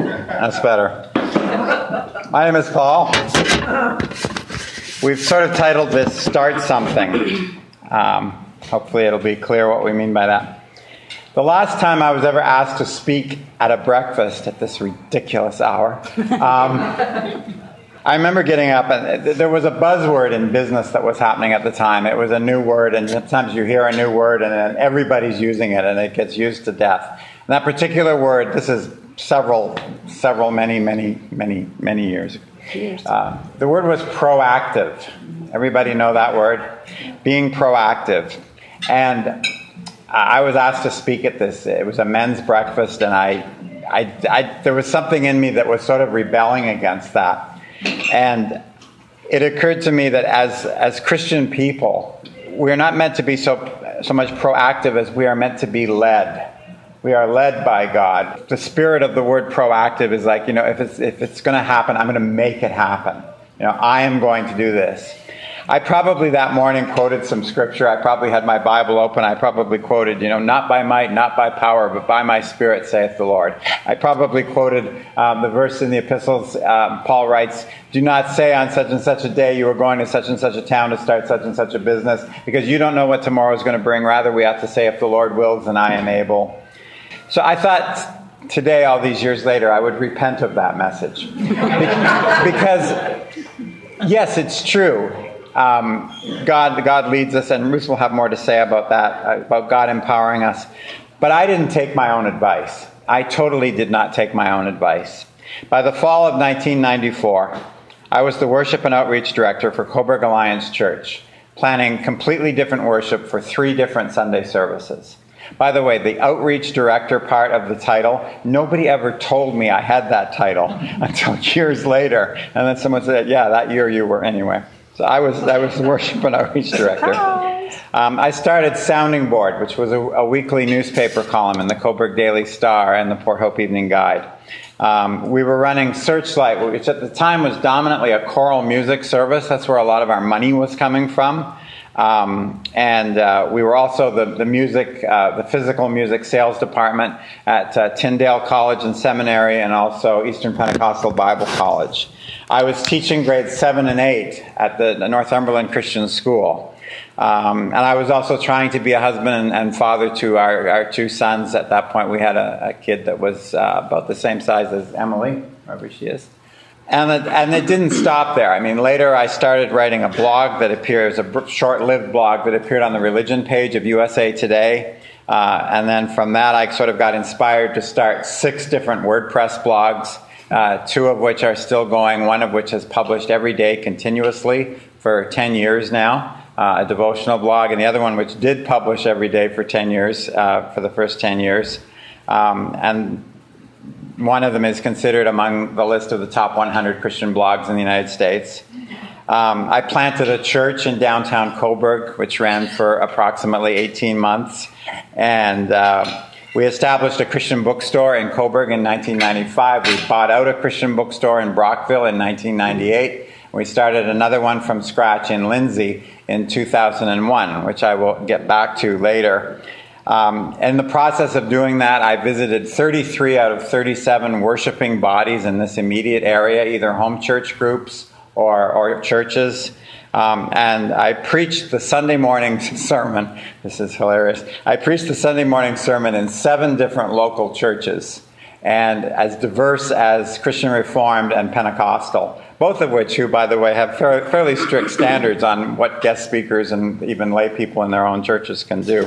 That's better. My name is Paul. We've sort of titled this Start Something. Hopefully it'll be clear what we mean by that. The last time I was ever asked to speak at a breakfast at this ridiculous hour, I remember getting up, and there was a buzzword in business that was happening at the time. It was a new word, and sometimes you hear a new word, and then everybody's using it, and it gets used to death. And that particular word, this is many years ago. The word was proactive. Everybody know that word? Being proactive. And I was asked to speak at this. It was a men's breakfast, and there was something in me that was sort of rebelling against that. And it occurred to me that as Christian people, we're not meant to be so much proactive as we are meant to be led. We are led by God. The spirit of the word proactive is like, if it's going to happen, I'm going to make it happen. I am going to do this. I probably that morning quoted some scripture. I probably had my Bible open. I probably quoted, not by might, not by power, but by my Spirit, saith the Lord. I probably quoted the verse in the epistles. Paul writes, do not say on such and such a day you are going to such and such a town to start such and such a business, because you don't know what tomorrow is going to bring. Rather, we have to say, if the Lord wills, then I am able. So I thought today, all these years later, I would repent of that message. Because, yes, it's true. God leads us, and Ruth will have more to say about that, about God empowering us. But I didn't take my own advice. I totally did not take my own advice. By the fall of 1994, I was the worship and outreach director for Coburg Alliance Church, planning completely different worship for 3 different Sunday services. By the way, the outreach director part of the title, nobody ever told me I had that title until years later. And then someone said, yeah, that year you were anyway. So I was the worship and outreach director. I started Sounding Board, which was a weekly newspaper column in the Coburg Daily Star and the Port Hope Evening Guide. We were running Searchlight, which at the time was dominantly a choral music service. That's where a lot of our money was coming from. We were also the physical music sales department at Tyndale College and Seminary, and also Eastern Pentecostal Bible College. I was teaching grades 7 and 8 at the Northumberland Christian School. And I was also trying to be a husband and father to our 2 sons. At that point, we had a kid that was about the same size as Emily, wherever she is. And it didn't stop there. I mean, later I started writing a blog that appears, a short-lived blog that appeared on the religion page of USA Today. And then from that, I sort of got inspired to start 6 different WordPress blogs, 2 of which are still going, one of which has published every day continuously for 10 years now, a devotional blog, and the other one which did publish every day for 10 years, for the first 10 years. And one of them is considered among the list of the top 100 Christian blogs in the United States. I planted a church in downtown Coburg, which ran for approximately 18 months. And we established a Christian bookstore in Coburg in 1995. We bought out a Christian bookstore in Brockville in 1998. We started another one from scratch in Lindsay in 2001, which I will get back to later. In the process of doing that, I visited 33 out of 37 worshiping bodies in this immediate area, either home church groups or churches. And I preached the Sunday morning sermon. This is hilarious. I preached the Sunday morning sermon in 7 different local churches, and as diverse as Christian Reformed and Pentecostal, both of which, who, by the way, have fairly strict standards on what guest speakers and even lay people in their own churches can do.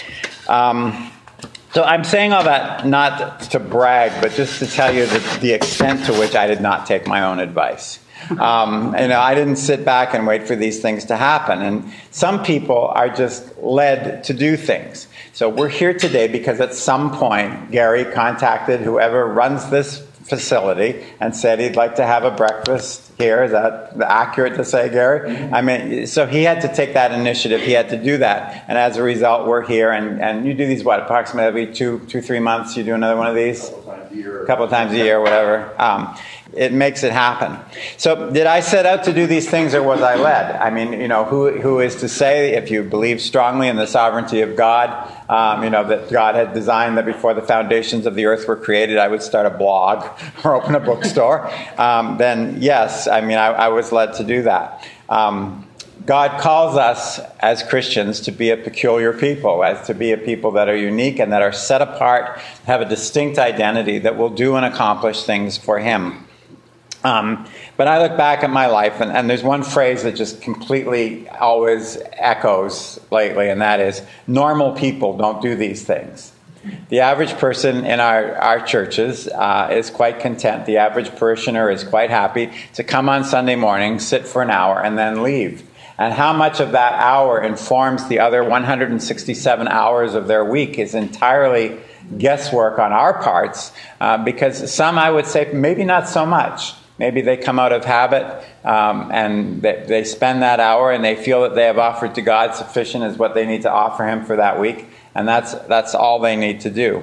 So I'm saying all that not to brag, but just to tell you the extent to which I did not take my own advice. I didn't sit back and wait for these things to happen. And some people are just led to do things. So we're here today because at some point, Gary contacted whoever runs this facility and said he'd like to have a breakfast here. Is that accurate to say, Gary? I mean, so he had to take that initiative. He had to do that. And as a result, we're here. And you do these, approximately every 2-3 months, you do another one of these? a year, whatever. It makes it happen. So did I set out to do these things, or was I led? I mean, who is to say, if you believe strongly in the sovereignty of God, that God had designed that before the foundations of the earth were created, I would start a blog or open a bookstore, then yes, I was led to do that. God calls us as Christians to be a peculiar people, as to be a people that are unique and that are set apart, have a distinct identity that will do and accomplish things for Him. But I look back at my life, and there's one phrase that just completely always echoes lately, and that is, normal people don't do these things. The average person in our churches is quite content. The average parishioner is quite happy to come on Sunday morning, sit for an hour, and then leave. And how much of that hour informs the other 167 hours of their week is entirely guesswork on our parts, because some, I would say, maybe not so much. Maybe they come out of habit, and they spend that hour and they feel that they have offered to God sufficient as what they need to offer Him for that week, and that's all they need to do.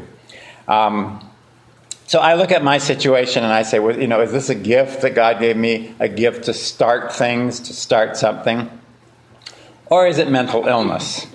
So I look at my situation and I say, well, is this a gift that God gave me, a gift to start things, to start something? Or is it mental illness?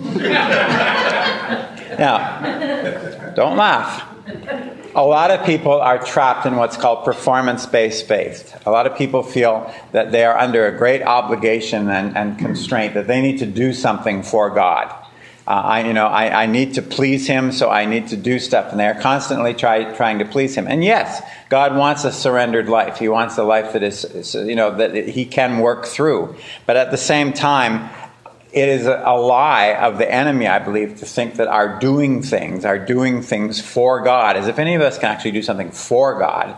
Now, don't laugh. A lot of people are trapped in what's called performance-based faith. A lot of people feel that they are under a great obligation and constraint, that they need to do something for God. I need to please Him, so I need to do stuff. And they're constantly trying to please Him. And yes, God wants a surrendered life. He wants a life that is, that He can work through. But at the same time, it is a lie of the enemy, I believe, to think that our doing things for God, as if any of us can actually do something for God,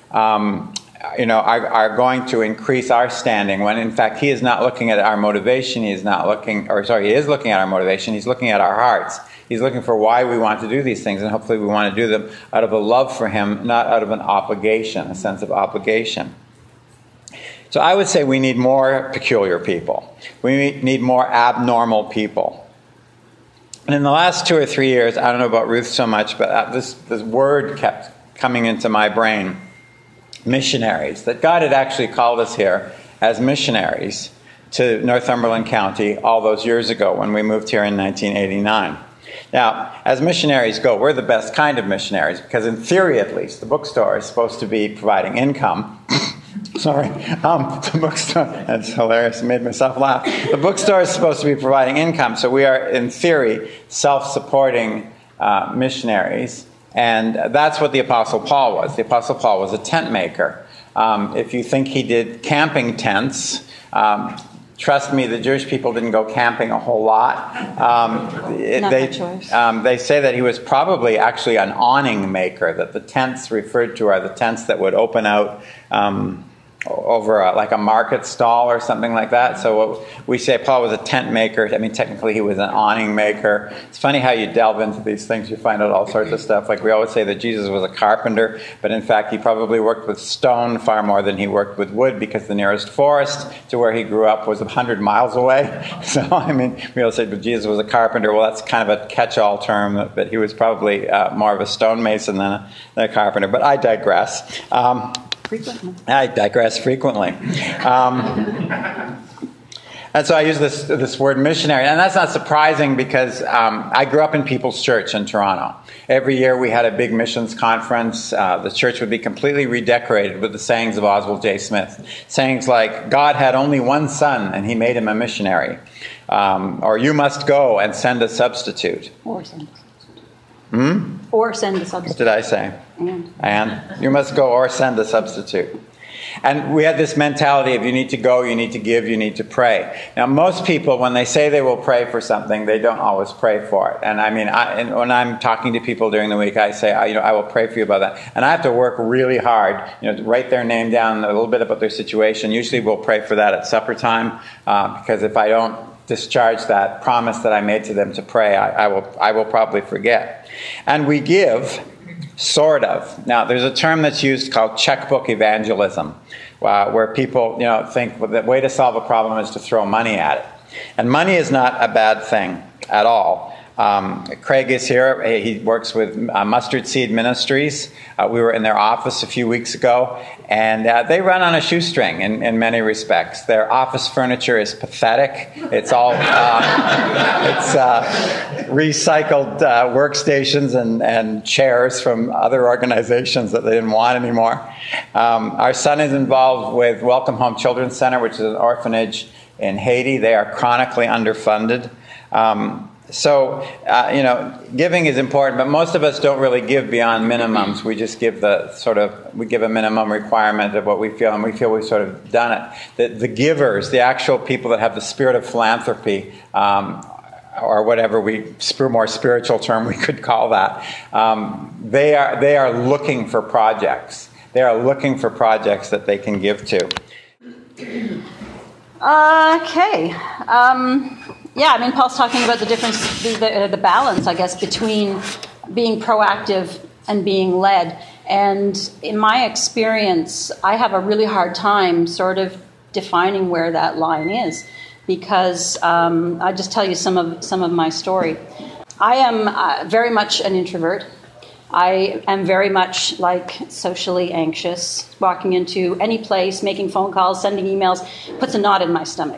are going to increase our standing, when in fact He is not looking at our motivation. He is looking at our motivation. He's looking at our hearts. He's looking for why we want to do these things, and hopefully we want to do them out of a love for Him, not out of an obligation, a sense of obligation. So I would say we need more peculiar people. We need more abnormal people. And in the last 2 or 3 years, I don't know about Ruth so much, but this word kept coming into my brain. Missionaries. That God had actually called us here as missionaries to Northumberland County all those years ago when we moved here in 1989. Now, as missionaries go, we're the best kind of missionaries because in theory at least, the bookstore is supposed to be providing income. Sorry, the bookstore, that's hilarious, it made myself laugh. The bookstore is supposed to be providing income, so we are, in theory, self-supporting missionaries, and that's what the Apostle Paul was. The Apostle Paul was a tent maker. If you think he did camping tents, trust me, the Jewish people didn't go camping a whole lot. They say that he was probably actually an awning maker, that the tents referred to are the tents that would open out over like a market stall or something like that. So we say Paul was a tent maker. I mean, technically he was an awning maker. It's funny how you delve into these things. You find out all sorts of stuff. Like we always say that Jesus was a carpenter, but in fact he probably worked with stone far more than he worked with wood, because the nearest forest to where he grew up was 100 miles away. So, I mean, we always say that Jesus was a carpenter. Well, that's kind of a catch-all term, but he was probably more of a stonemason than a carpenter. But I digress. I digress frequently. And so I use this word missionary. And that's not surprising because I grew up in People's Church in Toronto. Every year we had a big missions conference. The church would be completely redecorated with the sayings of Oswald J. Smith. Sayings like, God had only one son and He made him a missionary. Or you must go and send a substitute. Or send a substitute. Or send a substitute. What did I say? And you must go or send a substitute. And we had this mentality of you need to go, you need to give, you need to pray. Now, most people, when they say they will pray for something, they don't always pray for it. And I mean, when I'm talking to people during the week, I say, I will pray for you about that. And I have to work really hard, to write their name down, a little bit about their situation. Usually we'll pray for that at supper time, because if I don't discharge that promise that I made to them to pray, I will probably forget. And we give, sort of. Now, there's a term that's used called checkbook evangelism, where people, think the way to solve a problem is to throw money at it. And money is not a bad thing at all. Craig is here. He works with Mustard Seed Ministries. We were in their office a few weeks ago, and they run on a shoestring in many respects. Their office furniture is pathetic. It's all recycled workstations and chairs from other organizations that they didn't want anymore. Our son is involved with Welcome Home Children's Center, which is an orphanage in Haiti. They are chronically underfunded. Giving is important, but most of us don't really give beyond minimums. We just give we give a minimum requirement of what we feel, and we feel we've sort of done it. The givers, the actual people that have the spirit of philanthropy, or whatever more spiritual term we could call that, they are looking for projects. They are looking for projects that they can give to. Okay. Paul's talking about the difference, the balance, I guess, between being proactive and being led. And in my experience, I have a really hard time sort of defining where that line is, because I'll just tell you some of my story. I am very much an introvert. I am very much socially anxious. Walking into any place, making phone calls, sending emails, puts a knot in my stomach.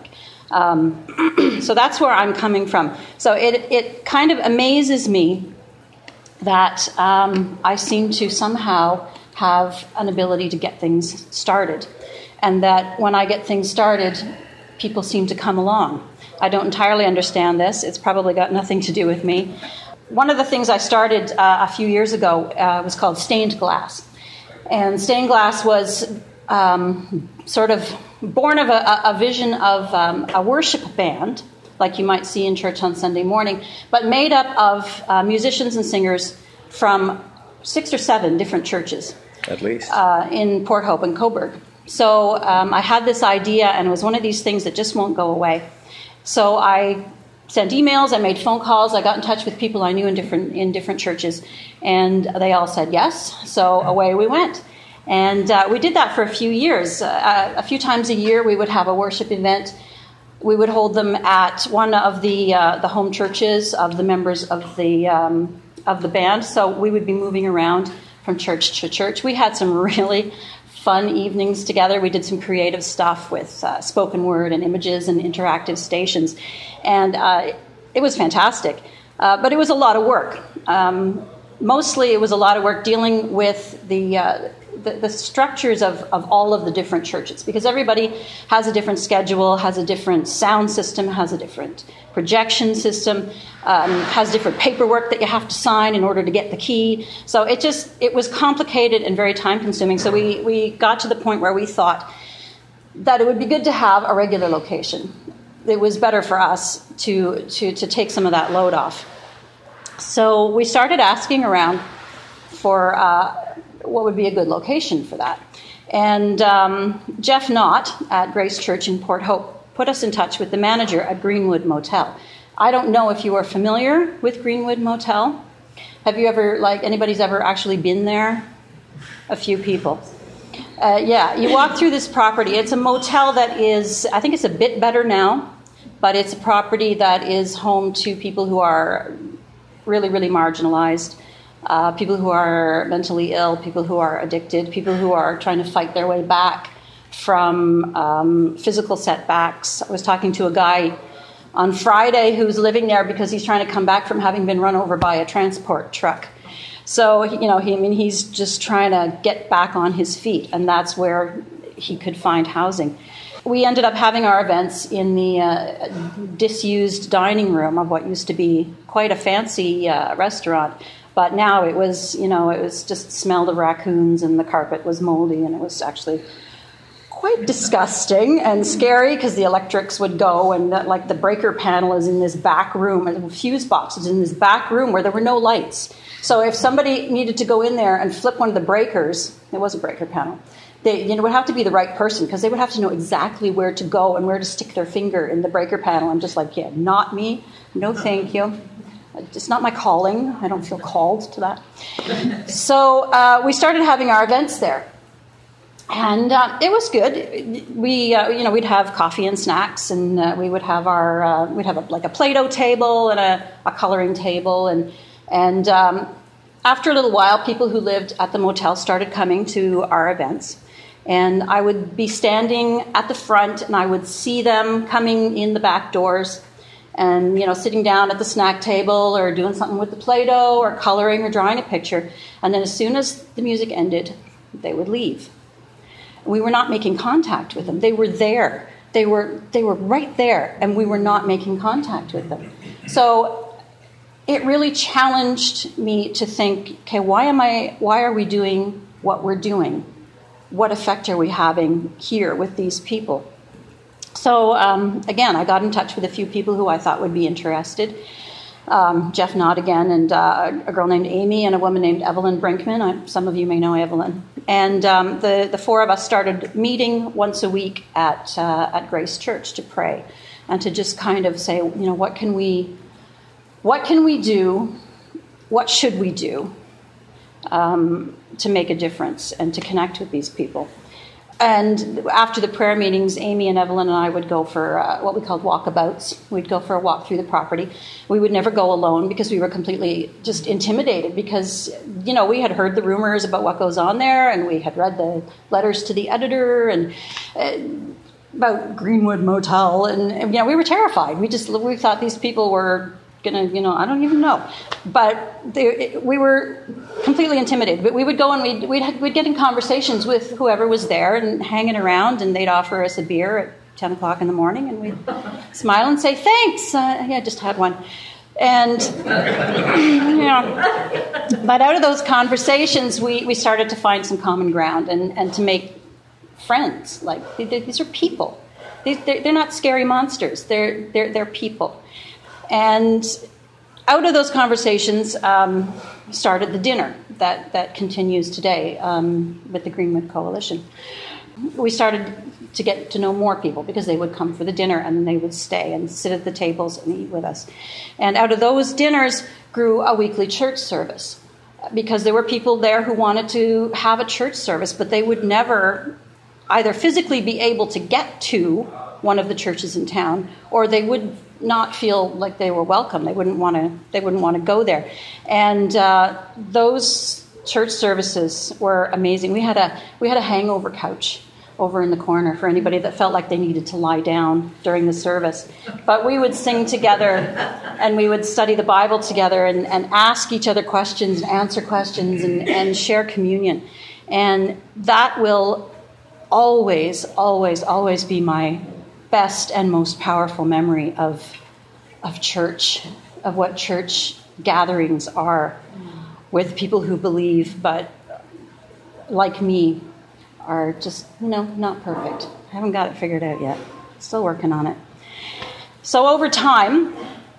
So that's where I'm coming from. So it kind of amazes me that I seem to somehow have an ability to get things started, and that when I get things started, people seem to come along. I don't entirely understand this. It's probably got nothing to do with me. One of the things I started a few years ago was called Stained Glass. And Stained Glass was sort of born of a vision of a worship band, like you might see in church on Sunday morning, but made up of musicians and singers from 6 or 7 different churches. At least. In Port Hope and Coburg. So I had this idea, and it was one of these things that just won't go away. So I sent emails, I made phone calls, I got in touch with people I knew in different churches, and they all said yes. So away we went. And we did that for a few years. A few times a year we would have a worship event. We would hold them at one of the home churches of the members of the band. So we would be moving around from church to church. We had some really fun evenings together. We did some creative stuff with spoken word and images and interactive stations. And it was fantastic. But it was a lot of work. Mostly it was a lot of work dealing with the structures of all of the different churches, because everybody has a different schedule, has a different sound system, has a different projection system, has different paperwork that you have to sign in order to get the key. So it was complicated and very time consuming. So we got to the point where we thought that it would be good to have a regular location. It was better for us to take some of that load off. So we started asking around for what would be a good location for that. And Jeff Knott at Grace Church in Port Hope put us in touch with the manager at Greenwood Motel. I don't know if you are familiar with Greenwood Motel. Have you ever, anybody's ever actually been there? A few people. Yeah, you walk through this property. It's a motel that is, I think it's a bit better now, but it's a property that is home to people who are really, really marginalized. People who are mentally ill, people who are addicted, people who are trying to fight their way back from physical setbacks. I was talking to a guy on Friday who's living there because he's trying to come back from having been run over by a transport truck. So, he's just trying to get back on his feet, and that's where he could find housing. We ended up having our events in the disused dining room of what used to be quite a fancy restaurant. But now it was just smelled of raccoons, and the carpet was moldy, and it was actually quite disgusting and scary because the electrics would go, and the breaker panel is in this back room, and the fuse box is in this back room where there were no lights. So if somebody needed to go in there and flip one of the breakers, it was a breaker panel, it would have to be the right person, because they would have to know exactly where to go and where to stick their finger in the breaker panel. I'm just yeah, not me. No, thank you. It's not my calling. I don't feel called to that. So we started having our events there. And it was good. We, we'd have coffee and snacks, and we would have like a Play-Doh table and a coloring table, and after a little while, people who lived at the motel started coming to our events, and I would be standing at the front, and I would see them coming in the back doors, and sitting down at the snack table or doing something with the Play-Doh or coloring or drawing a picture, and then as soon as the music ended, they would leave. We were not making contact with them. They were there. They were right there, and we were not making contact with them. So it really challenged me to think, okay, why are we doing what we're doing? What effect are we having here with these people? So again, I got in touch with a few people who I thought would be interested. Jeff Nott again, and a girl named Amy, and a woman named Evelyn Brinkman. Some of you may know Evelyn. And the four of us started meeting once a week at Grace Church to pray and to just kind of say, what can we do? What should we do to make a difference and to connect with these people? And after the prayer meetings, Amy and Evelyn and I would go for what we called walkabouts. We'd go for a walk through the property. We would never go alone because we were completely just intimidated because, we had heard the rumors about what goes on there, and we had read the letters to the editor and about Greenwood Motel, and we were terrified. We thought these people were gonna, I don't even know. But we were completely intimidated. But we would go and we'd get in conversations with whoever was there and hanging around, and they'd offer us a beer at 10 o'clock in the morning, and we'd smile and say, thanks. I just had one. And, but out of those conversations, we started to find some common ground and to make friends. Like, these are people. They're not scary monsters. They're people. And out of those conversations started the dinner that continues today with the Greenwood Coalition. We started to get to know more people because they would come for the dinner and they would stay and sit at the tables and eat with us. And out of those dinners grew a weekly church service because there were people there who wanted to have a church service, but they would never either physically be able to get to one of the churches in town, or they would not feel like they were welcome. They wouldn't want to go there. And those church services were amazing. We had a hangover couch over in the corner for anybody that felt like they needed to lie down during the service. But we would sing together, and we would study the Bible together and ask each other questions, and answer questions, and share communion. And that will always, always, always be my best and most powerful memory of church, of what church gatherings are with people who believe, but like me, are just, not perfect. I haven't got it figured out yet. Still working on it. So over time,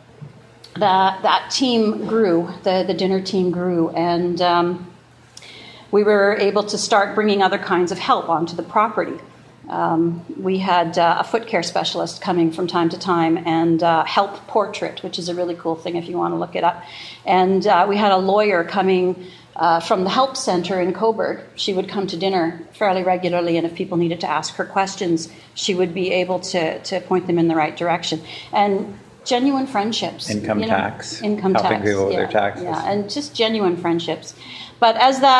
that team grew, the dinner team grew, and we were able to start bringing other kinds of help onto the property. We had a foot care specialist coming from time to time, and Help Portrait, which is a really cool thing if you want to look it up. And we had a lawyer coming from the Help Center in Coburg. She would come to dinner fairly regularly, and if people needed to ask her questions, she would be able to point them in the right direction. And genuine friendships. Income tax. Helping people with their taxes. Yeah, and just genuine friendships. But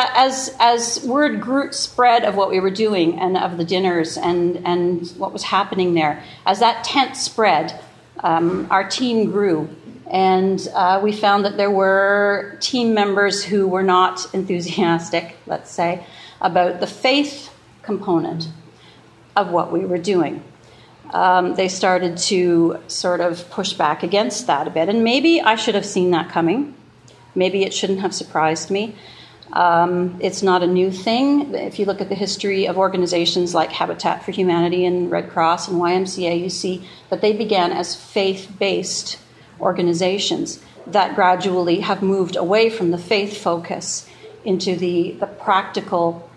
as word spread of what we were doing and of the dinners and what was happening there, as that tent spread, our team grew. And we found that there were team members who were not enthusiastic, let's say, about the faith component of what we were doing. They started to sort of push back against that a bit. And maybe I should have seen that coming. Maybe it shouldn't have surprised me. It's not a new thing. If you look at the history of organizations like Habitat for Humanity and Red Cross and YMCA, you see that they began as faith-based organizations that gradually have moved away from the faith focus into the practical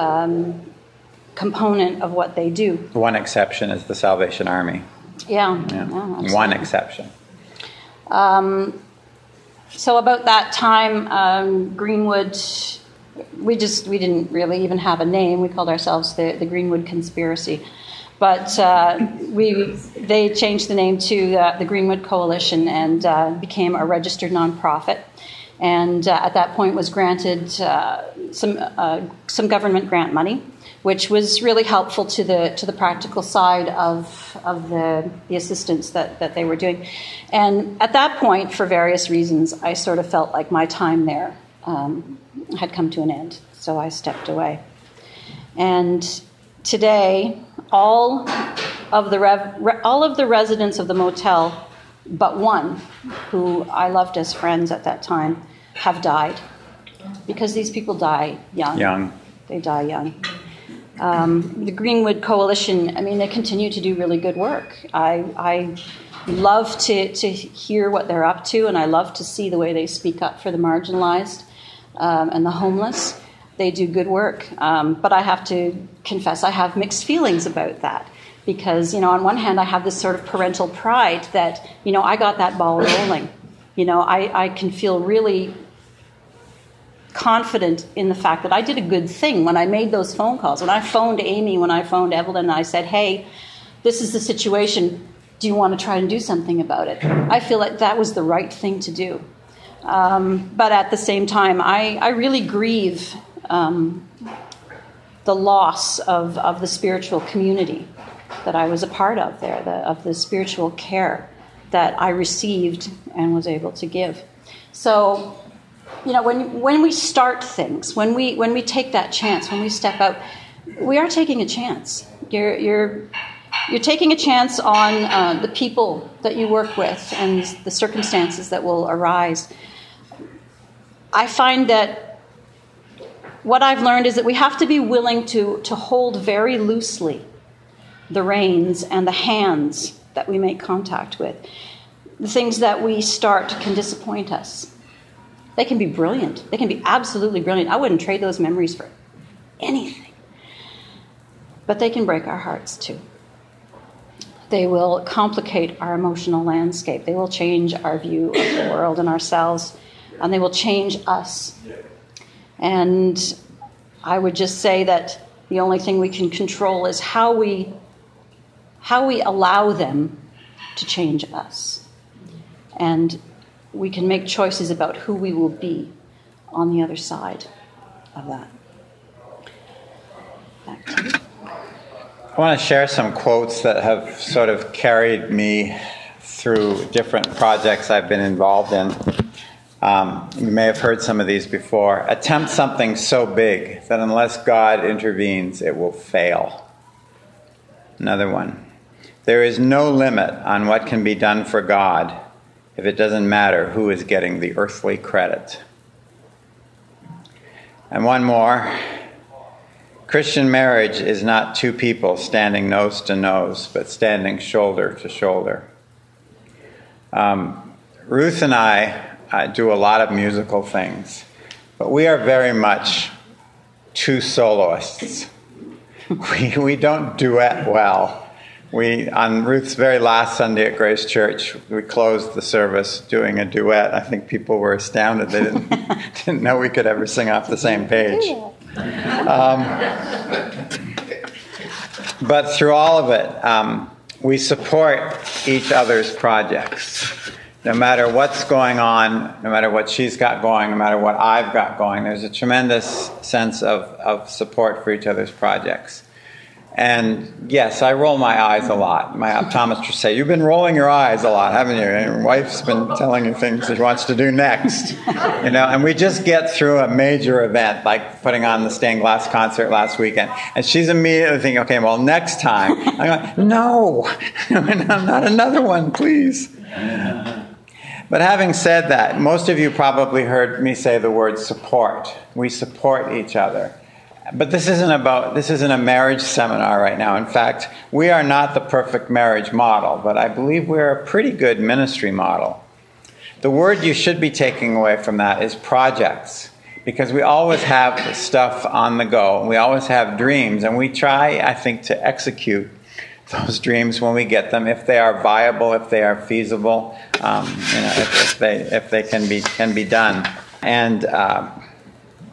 component of what they do. One exception is the Salvation Army. Yeah. One exception. So about that time, Greenwood we didn't really even have a name. We called ourselves the Greenwood Conspiracy. But they changed the name to the Greenwood Coalition and became a registered nonprofit. And at that point was granted some government grant money, which was really helpful to the practical side of the assistance that they were doing. And at that point, for various reasons, I sort of felt like my time there had come to an end. So I stepped away. And today, all of the residents of the motel, but one, who I loved as friends at that time, have died. Because these people die young. They die young. The Greenwood Coalition, I mean, they continue to do really good work. I love to hear what they're up to, and I love to see the way they speak up for the marginalized and the homeless. They do good work. But I have to confess, I have mixed feelings about that. Because, on one hand, I have this sort of parental pride that, I got that ball rolling. I can feel really confident in the fact that I did a good thing when I made those phone calls. When I phoned Amy, when I phoned Evelyn, and I said, hey, this is the situation. Do you want to try and do something about it? I feel like that was the right thing to do. But at the same time, I really grieve the loss of the spiritual community that I was a part of there, of the spiritual care that I received and was able to give. So, when we start things, when we take that chance, when we step out, we are taking a chance. You're taking a chance on the people that you work with and the circumstances that will arise. I find that what I've learned is that we have to be willing to hold very loosely the reins and the hands that we make contact with. The things that we start can disappoint us. They can be brilliant. They can be absolutely brilliant. I wouldn't trade those memories for anything. But they can break our hearts too. They will complicate our emotional landscape. They will change our view of the world and ourselves, and they will change us. And I would just say that the only thing we can control is how we allow them to change us. And we can make choices about who we will be on the other side of that. Back to you. I want to share some quotes that have sort of carried me through different projects I've been involved in. You may have heard some of these before. Attempt something so big that unless God intervenes, it will fail. Another one. There is no limit on what can be done for God if it doesn't matter who is getting the earthly credit. And one more. Christian marriage is not two people standing nose to nose, but standing shoulder to shoulder. Ruth and I do a lot of musical things, but we are very much two soloists. We don't duet well. On Ruth's very last Sunday at Grace Church, we closed the service doing a duet. I think people were astounded. They didn't know we could ever sing off the same page. But through all of it, we support each other's projects. No matter what's going on, no matter what she's got going, no matter what I've got going, there's a tremendous sense of support for each other's projects. And yes, I roll my eyes a lot. My optometrist say, you've been rolling your eyes a lot, haven't you? And your wife's been telling you things that she wants to do next. And we just get through a major event, like putting on the stained glass concert last weekend. And she's immediately thinking, okay, well, next time. I'm going, no, not another one, please. But having said that, most of you probably heard me say the word support. We support each other. But this isn't a marriage seminar right now. In fact, we are not the perfect marriage model, but I believe we're a pretty good ministry model. The word you should be taking away from that is projects, because we always have stuff on the go. We always have dreams, and we try, I think, to execute those dreams when we get them, if they are viable, if they are feasible, if they can be done. And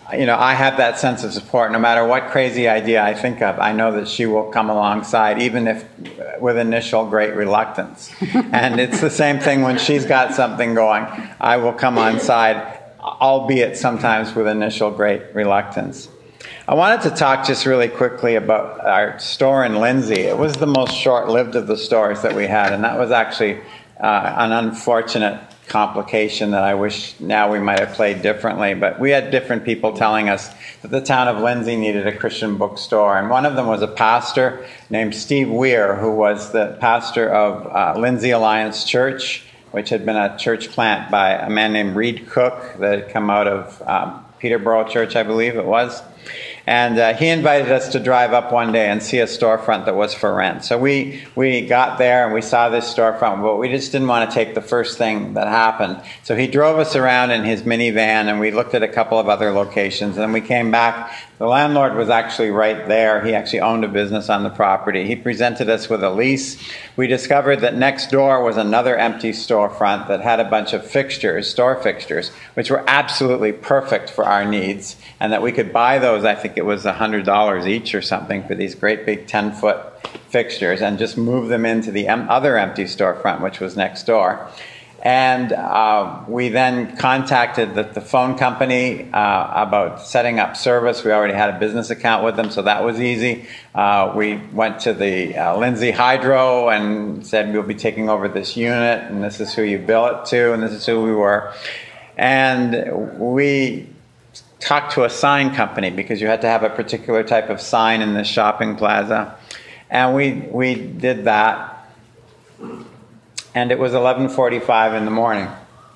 I have that sense of support. No matter what crazy idea I think of, I know that she will come alongside, even if with initial great reluctance. And it's the same thing when she's got something going. I will come on side, albeit sometimes with initial great reluctance. I wanted to talk just really quickly about our store in Lindsay. It was the most short-lived of the stores that we had, and that was actually an unfortunate complication that I wish now we might have played differently. But we had different people telling us that the town of Lindsay needed a Christian bookstore, and one of them was a pastor named Steve Weir, who was the pastor of Lindsay Alliance Church, which had been a church plant by a man named Reed Cook that had come out of Peterborough Church, I believe it was. And he invited us to drive up one day and see a storefront that was for rent. So we got there and we saw this storefront, but we just didn't want to take the first thing that happened. So he drove us around in his minivan and we looked at a couple of other locations. And then we came back. The landlord was actually right there. He actually owned a business on the property. He presented us with a lease. We discovered that next door was another empty storefront that had a bunch of fixtures, store fixtures, which were absolutely perfect for our needs, and that we could buy those. I think it was $100 each or something for these great big 10-foot fixtures, and just move them into the other empty storefront, which was next door. And we then contacted the phone company about setting up service. We already had a business account with them, so that was easy. We went to the Lindsay Hydro and said, we'll be taking over this unit, and this is who you bill it to, and this is who we were. And we talked to a sign company because you had to have a particular type of sign in this shopping plaza. And we did that. And it was 11:45 in the morning.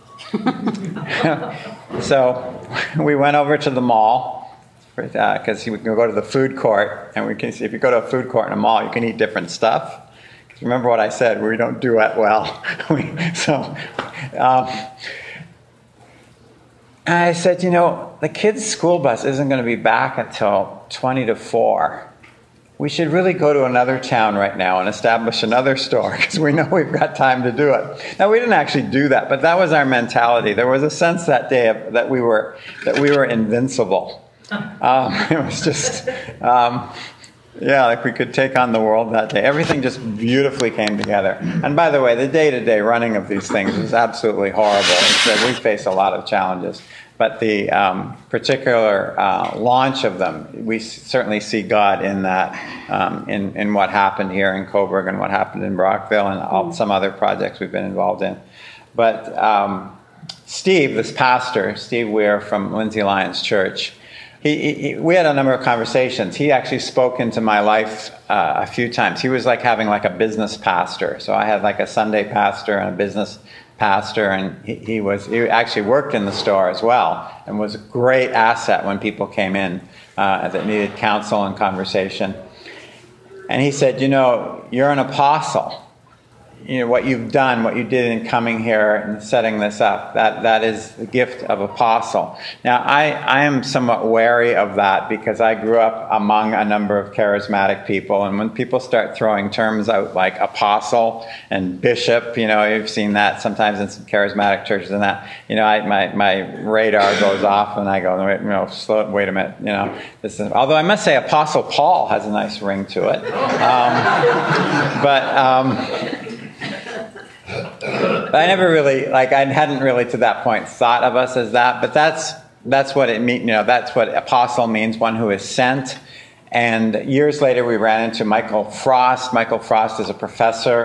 So we went over to the mall because we can go to the food court, and we can see if you go to a food court in a mall, you can eat different stuff. Remember what I said? We don't do that well. I said, the kids' school bus isn't going to be back until 20 to 4. We should really go to another town right now and establish another store because we know we've got time to do it. Now, we didn't actually do that, but that was our mentality. There was a sense that day that we were invincible. It was just, like we could take on the world that day. Everything just beautifully came together. And by the way, the day-to-day running of these things was absolutely horrible. So we faced a lot of challenges. But the particular launch of them, we certainly see God in that, in what happened here in Coburg and what happened in Brockville and some other projects we've been involved in. But Steve, this pastor, Steve Weir from Lindsay Alliance Church, we had a number of conversations. He actually spoke into my life a few times. He was like having like a business pastor. So I had like a Sunday pastor and a business pastor, and he actually worked in the store as well and was a great asset when people came in that needed counsel and conversation. And he said, you're an apostle. What you've done, what you did in coming here and setting this up, that is the gift of apostle. Now, I am somewhat wary of that because I grew up among a number of charismatic people, and when people start throwing terms out like apostle and bishop, you've seen that sometimes in some charismatic churches and that, my radar goes off and I go, wait a minute, although I must say Apostle Paul has a nice ring to it. I never really, I hadn't really to that point thought of us as that, but that's what it means, that's what apostle means, one who is sent. And years later we ran into Michael Frost. Michael Frost is a professor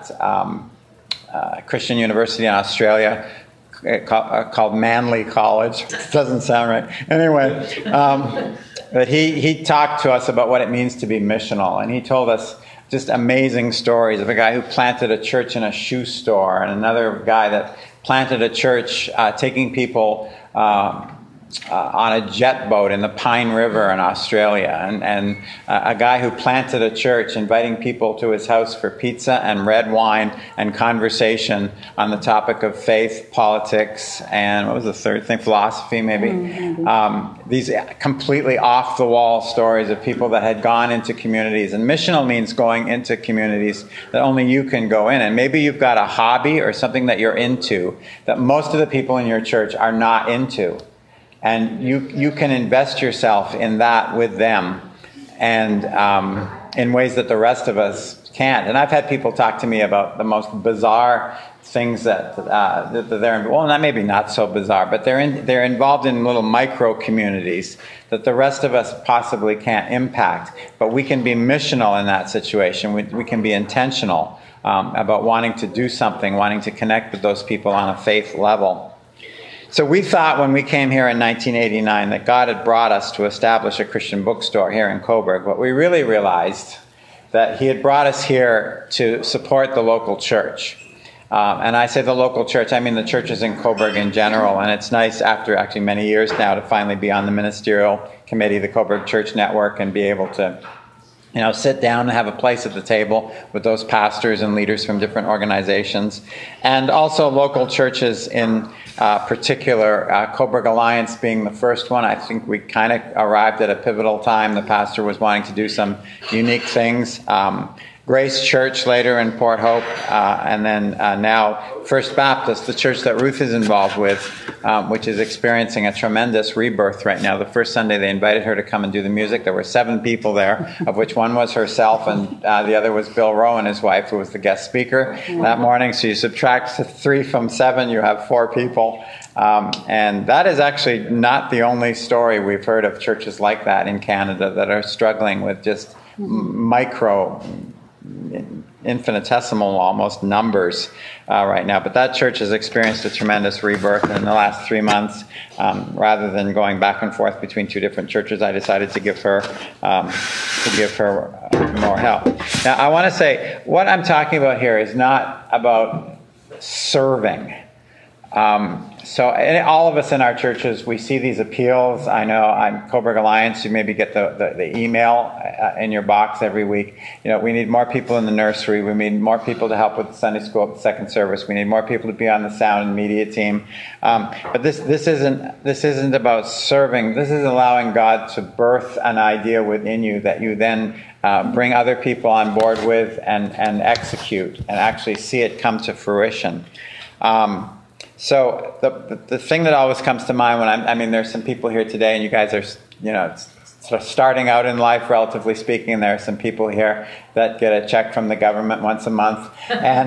at Christian University in Australia called Manly College. It doesn't sound right. Anyway, but he talked to us about what it means to be missional, and he told us just amazing stories of a guy who planted a church in a shoe store, and another guy that planted a church taking people on a jet boat in the Pine River in Australia, and a guy who planted a church inviting people to his house for pizza and red wine and conversation on the topic of faith, politics, and what was the third thing? Philosophy, maybe. These completely off-the-wall stories of people that had gone into communities. And missional means going into communities that only you can go in. And maybe you've got a hobby or something that you're into that most of the people in your church are not into. And you can invest yourself in that with them, and in ways that the rest of us can't. And I've had people talk to me about the most bizarre things that they're involved. Well, that maybe not so bizarre, but they're involved in little micro communities that the rest of us possibly can't impact. But we can be missional in that situation. We can be intentional about wanting to do something, wanting to connect with those people on a faith level. So we thought when we came here in 1989 that God had brought us to establish a Christian bookstore here in Coburg. But we really realized that he had brought us here to support the local church. And I say the local church, I mean the churches in Coburg in general. And it's nice after actually many years now to finally be on the ministerial committee, the Coburg Church Network, and be able to sit down and have a place at the table with those pastors and leaders from different organizations. And also local churches in particular, Coburg Alliance being the first one. I think we kind of arrived at a pivotal time. The pastor was wanting to do some unique things. Grace Church later in Port Hope, and then now First Baptist, the church that Ruth is involved with, which is experiencing a tremendous rebirth right now. The first Sunday they invited her to come and do the music. There were 7 people there, of which one was herself, and the other was Bill Rowe and his wife, who was the guest speaker that morning. So you subtract 3 from 7, you have 4 people. And that is actually not the only story we've heard of churches like that in Canada that are struggling with just infinitesimal almost numbers right now. But that church has experienced a tremendous rebirth in the last 3 months. Rather than going back and forth between 2 different churches, I decided to give her more help. Now, I want to say what I'm talking about here is not about serving. So all of us in our churches, we see these appeals. I know I'm Coburg Alliance. You maybe get the email in your box every week. We need more people in the nursery. We need more people to help with the Sunday school at the second service. We need more people to be on the sound and media team. But this isn't about serving. This is allowing God to birth an idea within you that you then bring other people on board with and execute and actually see it come to fruition. So the thing that always comes to mind when there's some people here today, and you guys are, sort of starting out in life, relatively speaking, and there are some people here that get a check from the government once a month, and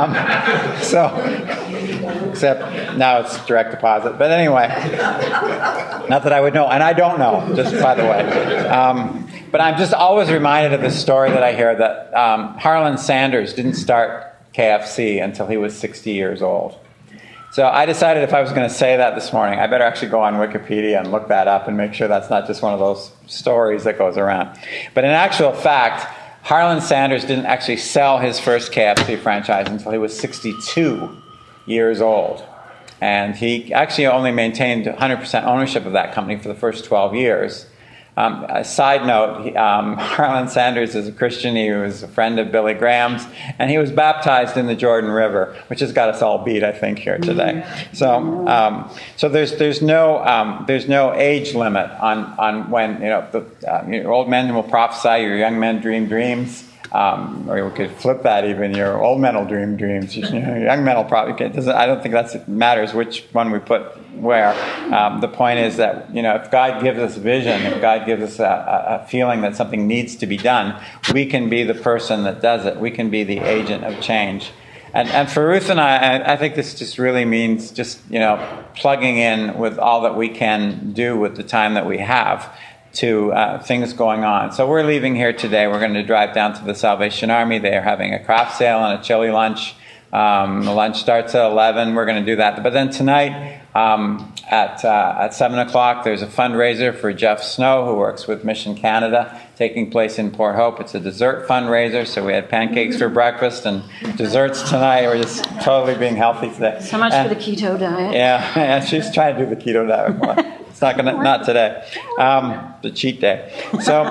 except now it's direct deposit. But anyway, not that I would know, and I don't know, just by the way. But I'm just always reminded of this story that I hear that Harlan Sanders didn't start KFC until he was 60 years old. So I decided if I was going to say that this morning, I better actually go on Wikipedia and look that up and make sure that's not just one of those stories that goes around. But in actual fact, Harlan Sanders didn't actually sell his first KFC franchise until he was 62 years old. And he actually only maintained 100% ownership of that company for the first 12 years. A side note, Harlan Sanders is a Christian. He was a friend of Billy Graham's, and he was baptized in the Jordan River, which has got us all beat, I think, here today. So there's no age limit on when your old men will prophesy, your young men dream dreams. Or we could flip that even. Your old men will dream dreams. Your young men will probably get. I don't think that matters which one we put where. The point is that if God gives us vision, if God gives us a feeling that something needs to be done, we can be the person that does it. We can be the agent of change. And for Ruth and I think this just really means just plugging in with all that we can do with the time that we have to things going on. So we're leaving here today. We're going to drive down to the Salvation Army. They are having a craft sale and a chili lunch. The lunch starts at 11. We're going to do that. But then tonight at 7 o'clock, there's a fundraiser for Jeff Snow, who works with Mission Canada, taking place in Port Hope. It's a dessert fundraiser. So we had pancakes for breakfast and desserts tonight. We're just totally being healthy today. So much for the keto diet. Yeah, she's trying to do the keto diet more. It's not today. The cheat day. So,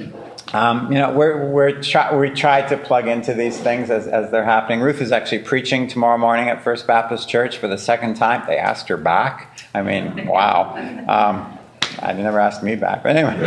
we try to plug into these things as they're happening. Ruth is actually preaching tomorrow morning at First Baptist Church for the second time. They asked her back. I mean, wow. They never asked me back, but anyway.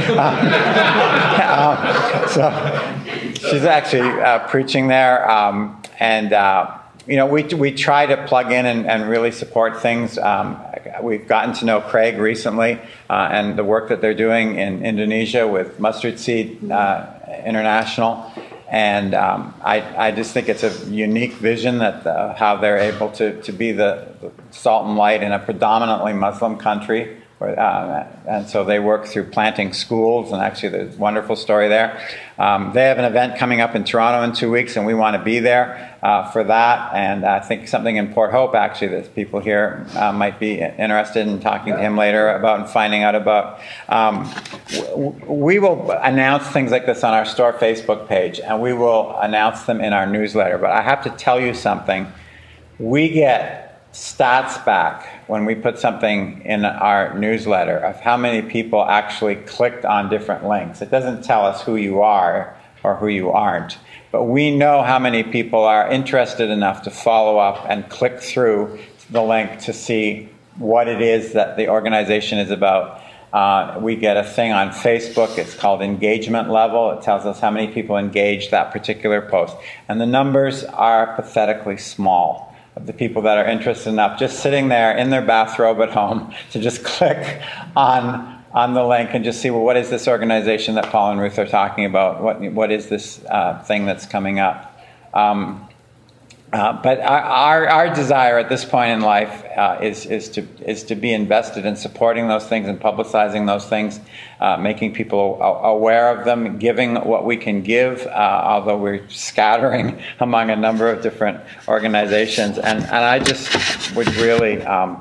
So she's actually preaching there, we try to plug in and really support things. we've gotten to know Craig recently and the work that they're doing in Indonesia with Mustard Seed International. And I just think it's a unique vision that how they're able to be the salt and light in a predominantly Muslim country. And so they work through planting schools, and actually there's a wonderful story there. They have an event coming up in Toronto in 2 weeks, and we want to be there for that. And I think something in Port Hope, actually, that people here might be interested in talking to him later about and finding out about. We will announce things like this on our store Facebook page, and we will announce them in our newsletter. But I have to tell you something. We get stats back when we put something in our newsletter of how many people actually clicked on different links. It doesn't tell us who you are or who you aren't, but we know how many people are interested enough to follow up and click through the link to see what it is that the organization is about. We get a thing on Facebook. It's called engagement level. It tells us how many people engaged that particular post. And the numbers are pathetically small of the people that are interested enough just sitting there in their bathrobe at home to just click on the link and just see, well, what is this organization that Paul and Ruth are talking about? What is this thing that's coming up? But our desire at this point in life is to be invested in supporting those things and publicizing those things, making people aware of them, giving what we can give, although we're scattering among a number of different organizations. And I just would really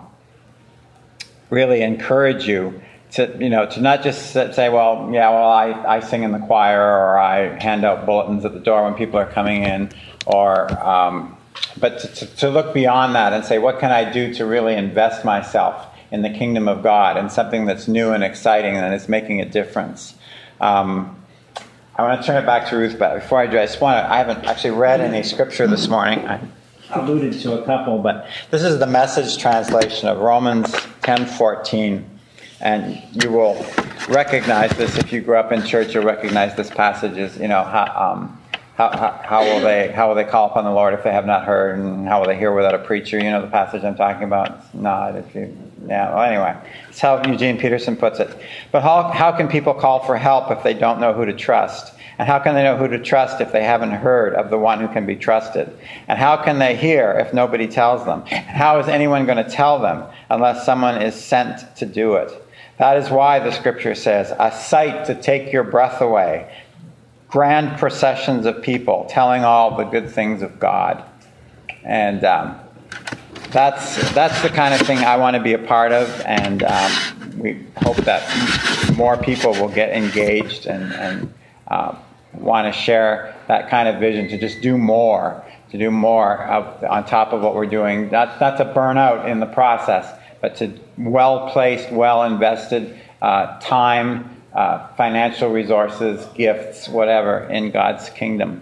encourage you to not just say, well, I sing in the choir, or I hand out bulletins at the door when people are coming in, or but to look beyond that and say, what can I do to really invest myself in the kingdom of God and something that's new and exciting and is making a difference. I want to turn it back to Ruth, but before I do, I haven't actually read any scripture this morning. I alluded to a couple, but this is the Message translation of Romans 10:14. And you will recognize this if you grew up in church. You'll recognize this passage as, how will they call upon the Lord if they have not heard, and how will they hear without a preacher? You know the passage I'm talking about. It's not if you. Yeah. Well, anyway, it's how Eugene Peterson puts it. But how can people call for help if they don't know who to trust? And how can they know who to trust if they haven't heard of the one who can be trusted? And how can they hear if nobody tells them? And how is anyone going to tell them unless someone is sent to do it? That is why the scripture says, a sight to take your breath away. Grand processions of people telling all the good things of God. And that's the kind of thing I want to be a part of. And we hope that more people will get engaged and want to share that kind of vision to just do more. To do more on top of what we're doing. Not to burn out in the process, but to well-placed, well-invested time, financial resources, gifts, whatever, in God's kingdom.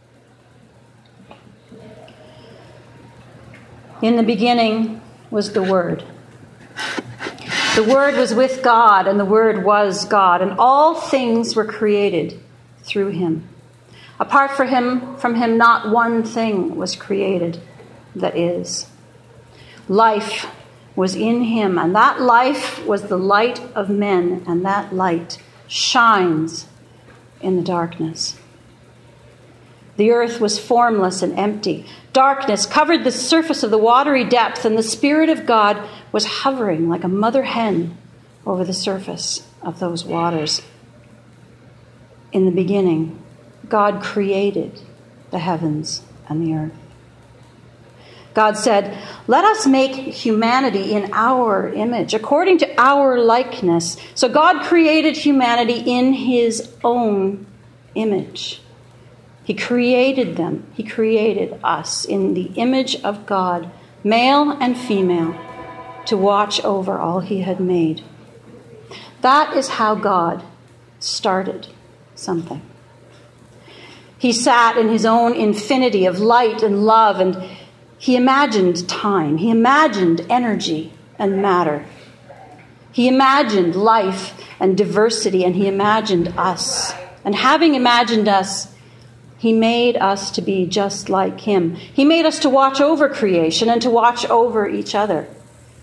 In the beginning was the Word. The Word was with God, and the Word was God, and all things were created through him. Apart from him, not one thing was created that is. Life was in him, and that life was the light of men, and that light shines in the darkness. The earth was formless and empty. Darkness covered the surface of the watery depth, and the Spirit of God was hovering like a mother hen over the surface of those waters. In the beginning, God created the heavens and the earth. God said, let us make humanity in our image, according to our likeness. So God created humanity in his own image. He created them. He created us in the image of God, male and female, to watch over all he had made. That is how God started something. He sat in his own infinity of light and love, and he imagined time. He imagined energy and matter. He imagined life and diversity, and he imagined us. And having imagined us, he made us to be just like him. He made us to watch over creation and to watch over each other.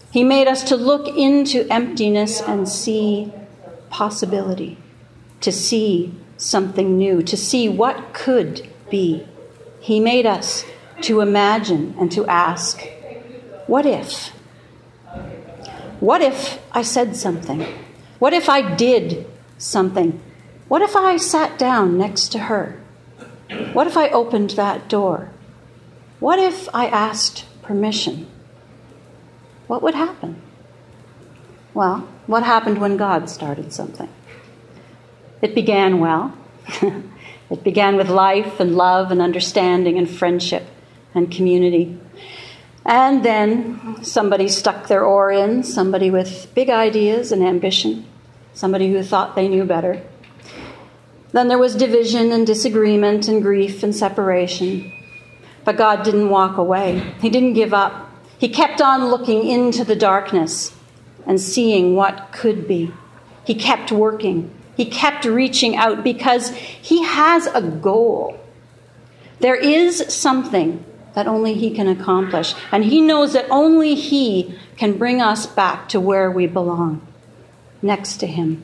He made us to look into emptiness and see possibility, to see something new, to see what could be. He made us to imagine and to ask, what if? What if I said something? What if I did something? What if I sat down next to her? What if I opened that door? What if I asked permission? What would happen? Well, what happened when God started something? It began well. It began with life and love and understanding and friendship and community. And then somebody stuck their oar in, somebody with big ideas and ambition, somebody who thought they knew better. Then there was division and disagreement and grief and separation. But God didn't walk away. He didn't give up. He kept on looking into the darkness and seeing what could be. He kept working. He kept reaching out because he has a goal. There is something that only he can accomplish. And he knows that only he can bring us back to where we belong, next to him.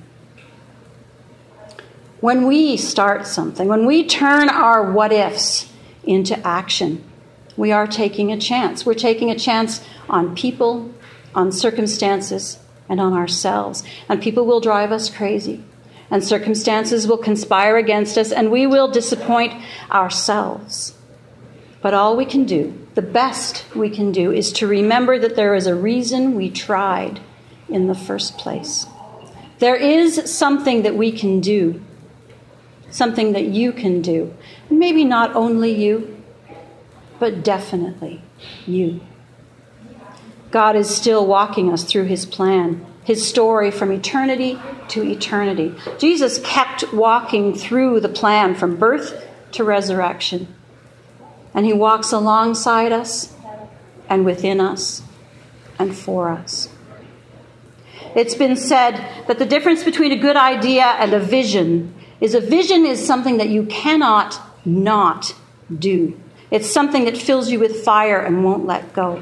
When we start something, when we turn our what-ifs into action, we are taking a chance. We're taking a chance on people, on circumstances, and on ourselves. And people will drive us crazy. And circumstances will conspire against us, and we will disappoint ourselves. But all we can do, the best we can do, is to remember that there is a reason we tried in the first place. There is something that we can do, something that you can do. And maybe not only you, but definitely you. God is still walking us through his plan, his story from eternity to eternity. Jesus kept walking through the plan from birth to resurrection. And he walks alongside us and within us and for us. It's been said that the difference between a good idea and a vision is something that you cannot not do. It's something that fills you with fire and won't let go.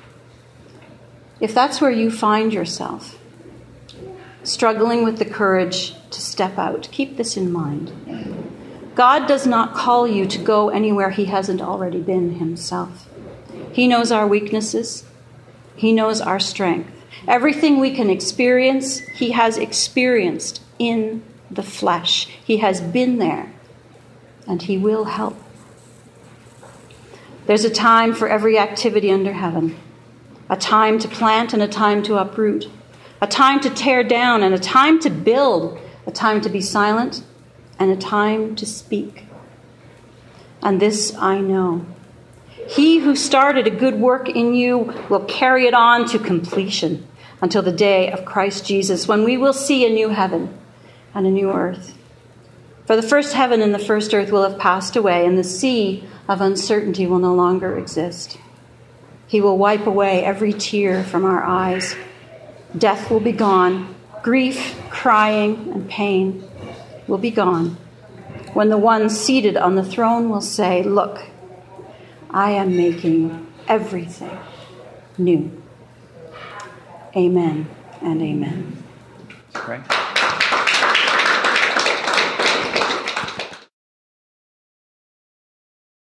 If that's where you find yourself, struggling with the courage to step out, keep this in mind. God does not call you to go anywhere he hasn't already been himself. He knows our weaknesses. He knows our strength. Everything we can experience, he has experienced in the flesh. He has been there, and he will help. There's a time for every activity under heaven, a time to plant and a time to uproot, a time to tear down and a time to build, a time to be silent and a time to speak. And this I know. He who started a good work in you will carry it on to completion until the day of Christ Jesus, when we will see a new heaven and a new earth. For the first heaven and the first earth will have passed away, and the sea of uncertainty will no longer exist. He will wipe away every tear from our eyes. Death will be gone. Grief, crying, and pain will be gone. When the one seated on the throne will say, "Look, I am making everything new." Amen and amen. Great.